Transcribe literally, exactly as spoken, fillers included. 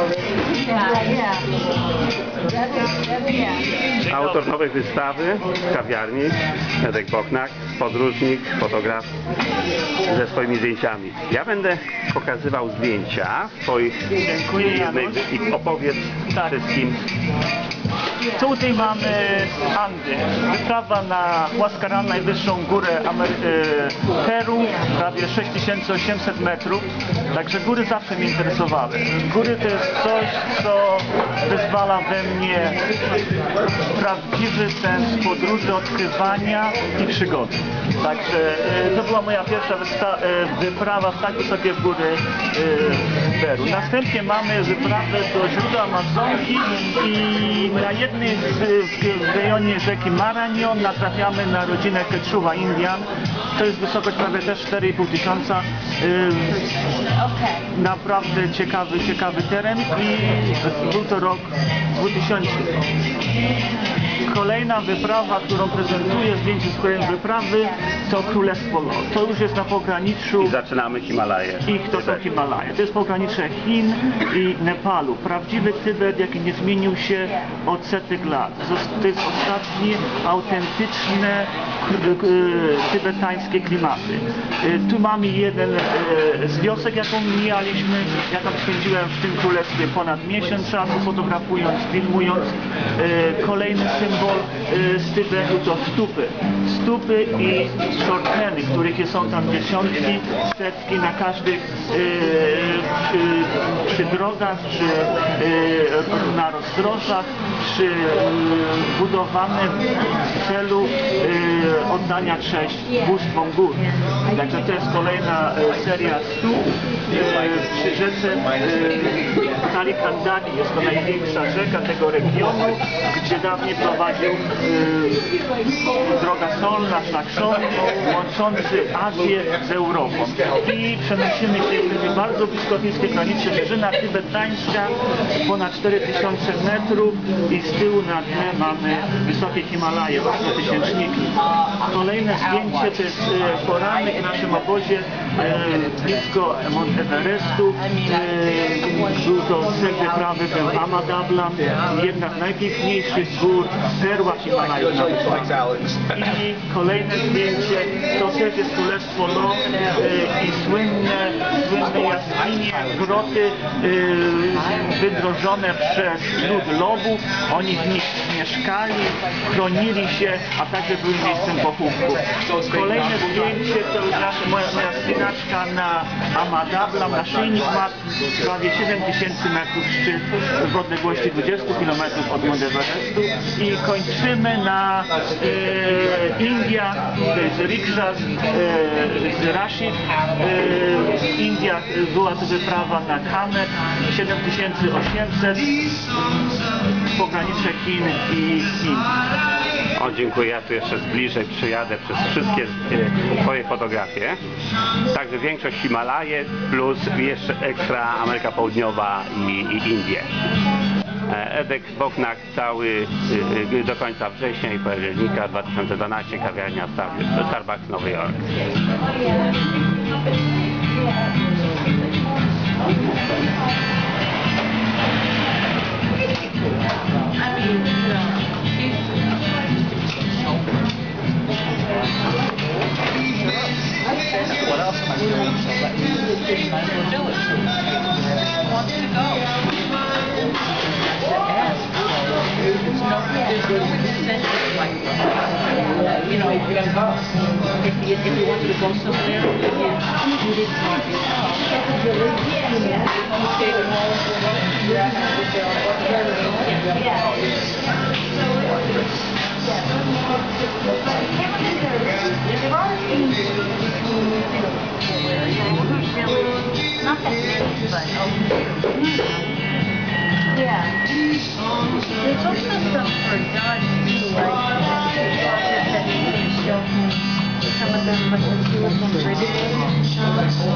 Autor nowej wystawy w kawiarni, Janusz Bochnak, podróżnik, fotograf ze swoimi zdjęciami. Ja będę pokazywał zdjęcia swoich jednej i opowiedz tak. wszystkim. Tutaj mamy Andy, wyprawa na łaskaran, najwyższą górę Amery Peru, prawie sześć tysięcy osiemset metrów, także góry zawsze mnie interesowały. Góry to jest coś, co wyzwala we mnie prawdziwy sens podróży, odkrywania i przygody. Także to była moja pierwsza wyprawa w tak wysokie góry w Peru. Następnie mamy wyprawę do źródła Amazonki i na jednej w rejonie rzeki Marañón natrafiamy na rodzinę Quechua Indian. To jest wysokość prawie też cztery i pół tysiąca. Naprawdę ciekawy, ciekawy teren i był to rok dwutysięczny. Kolejna wyprawa, którą prezentuję, zdjęcie z kolejnej wyprawy, to Królestwo Lo. To już jest na pograniczu. I zaczynamy Himalaje. Ich to są Himalaje. To jest pogranicze Chin i Nepalu. Prawdziwy Tybet, jaki nie zmienił się od setek lat. To jest ostatnie autentyczne tybetańskie klimaty. Tu mamy jeden z wiosek, jaką mijaliśmy. Ja tam spędziłem w tym królestwie ponad miesiąc czasu, fotografując, filmując. Kolejny symbol z Tybetu to stupy. Stupy i shortheny, których są tam dziesiątki, setki na każdych przy drogach, czy na rozdrożach, czy budowane w celu oddania cześć bóstwom gór. Także to jest kolejna seria stóp przy rzece Kalikandani. Jest to największa rzeka tego regionu, gdzie dawniej prowadził droga solna, szlak solny, łączący Azję z Europą. I przenosimy się, jesteśmy bardzo blisko chińskiej granicy, wyżyna tybetańska, ponad cztery tysiące metrów i z tyłu na dnie mamy wysokie Himalaje, tysięczniki. Kolejne zdjęcie to jest poranek w naszym obozie blisko Mount Everestu. Był to cel wyprawy był Amadablam, jedna z najpiękniejszych gór, perła Himalajów na wyspach. I kolejne zdjęcie to też jest Królestwo Lo i słynne, słynne jaskinie, groty wydrożone przez lud Lobów. Oni w nich mieszkali, chronili się, a także były miejscem pochówków. Kolejne zdjęcie to już nasza, moja, moja spinaczka na Amadablam, naszyjnik ma prawie siedem tysięcy metrów szczyt w odległości dwudziestu kilometrów od Mount Everestu i kończymy na e, India, to jest riksza z, e, z Rashid. E, w Indiach była to wyprawa na Kamet, siedem tysięcy osiemset, pogranicze Chin i Chin. O, dziękuję. Ja tu jeszcze zbliżej przyjadę przez wszystkie e, twoje fotografie. Także większość Himalaje plus jeszcze ekstra Ameryka Południowa i, i Indie. Janusz Bochnak cały do końca września i października dwa tysiące dwunastego, kawiarnia Starbucks Nowy Jork. What else am I doing? So let me do it. Who wants to go? To ask. It's no incentive like uh, you know, if you, if you wanted to go somewhere, you, you didn't want to. You stayed at home. Not that many, but yeah. There's also some for John too, like that you can show him some of them, but the two of them British.